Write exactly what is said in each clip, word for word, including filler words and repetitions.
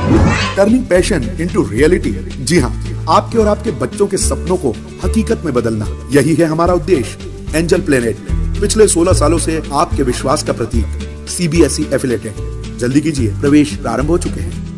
Turning passion into reality. जी हाँ, आपके और आपके बच्चों के सपनों को हकीकत में बदलना, यही है हमारा उद्देश्य। एंजल प्लेनेट पिछले सोलह सालों से आपके विश्वास का प्रतीक। सीबीएसई एफिलिएटेड, जल्दी कीजिए, प्रवेश प्रारंभ हो चुके हैं।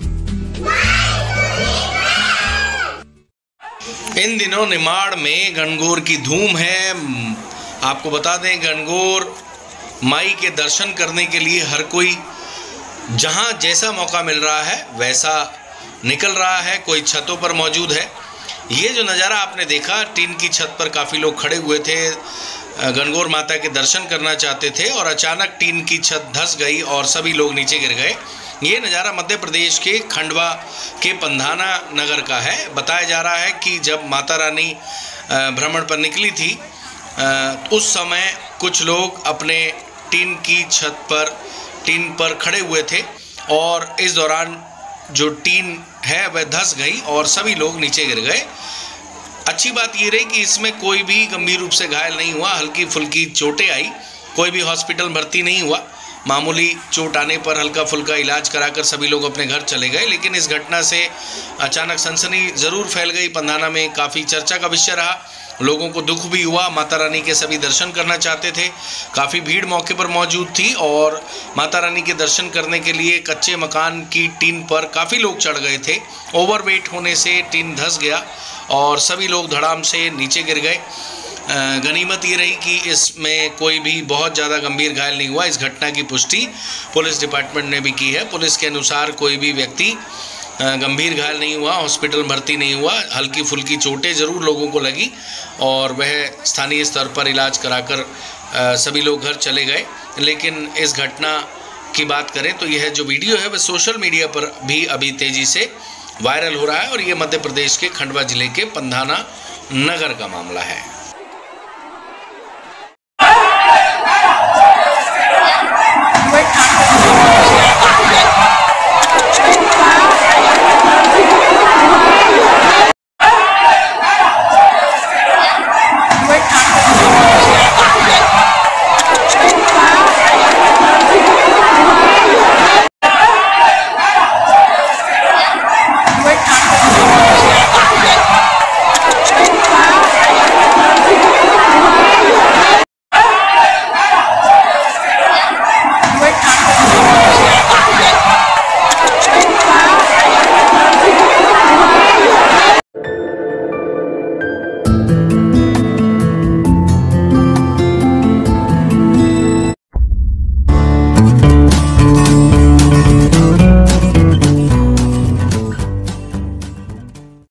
इन दिनों निमाड़ में गणगौर की धूम है। आपको बता दें, गणगौर माई के दर्शन करने के लिए हर कोई जहां जैसा मौका मिल रहा है वैसा निकल रहा है। कोई छतों पर मौजूद है। ये जो नज़ारा आपने देखा, टीन की छत पर काफ़ी लोग खड़े हुए थे, गणगौर माता के दर्शन करना चाहते थे और अचानक टीन की छत धंस गई और सभी लोग नीचे गिर गए। ये नज़ारा मध्य प्रदेश के खंडवा के पंधाना नगर का है। बताया जा रहा है कि जब माता रानी भ्रमण पर निकली थी उस समय कुछ लोग अपने टीन की छत पर टीन पर खड़े हुए थे और इस दौरान जो टीन है वह धंस गई और सभी लोग नीचे गिर गए। अच्छी बात ये रही कि इसमें कोई भी गंभीर रूप से घायल नहीं हुआ, हल्की फुल्की चोटें आई, कोई भी हॉस्पिटल भर्ती नहीं हुआ। मामूली चोट आने पर हल्का फुल्का इलाज कराकर सभी लोग अपने घर चले गए। लेकिन इस घटना से अचानक सनसनी ज़रूर फैल गई। पंधाना में काफ़ी चर्चा का विषय रहा, लोगों को दुख भी हुआ। माता रानी के सभी दर्शन करना चाहते थे, काफ़ी भीड़ मौके पर मौजूद थी और माता रानी के दर्शन करने के लिए कच्चे मकान की टीन पर काफ़ी लोग चढ़ गए थे। ओवरवेट होने से टीन धंस गया और सभी लोग धड़ाम से नीचे गिर गए। गनीमत ये रही कि इसमें कोई भी बहुत ज़्यादा गंभीर घायल नहीं हुआ। इस घटना की पुष्टि पुलिस डिपार्टमेंट ने भी की है। पुलिस के अनुसार कोई भी व्यक्ति गंभीर घायल नहीं हुआ, हॉस्पिटल भर्ती नहीं हुआ, हल्की फुल्की चोटें ज़रूर लोगों को लगी और वह स्थानीय स्तर पर इलाज कराकर सभी लोग घर चले गए। लेकिन इस घटना की बात करें तो यह जो वीडियो है वह सोशल मीडिया पर भी अभी तेज़ी से वायरल हो रहा है और ये मध्य प्रदेश के खंडवा जिले के पंधाना नगर का मामला है।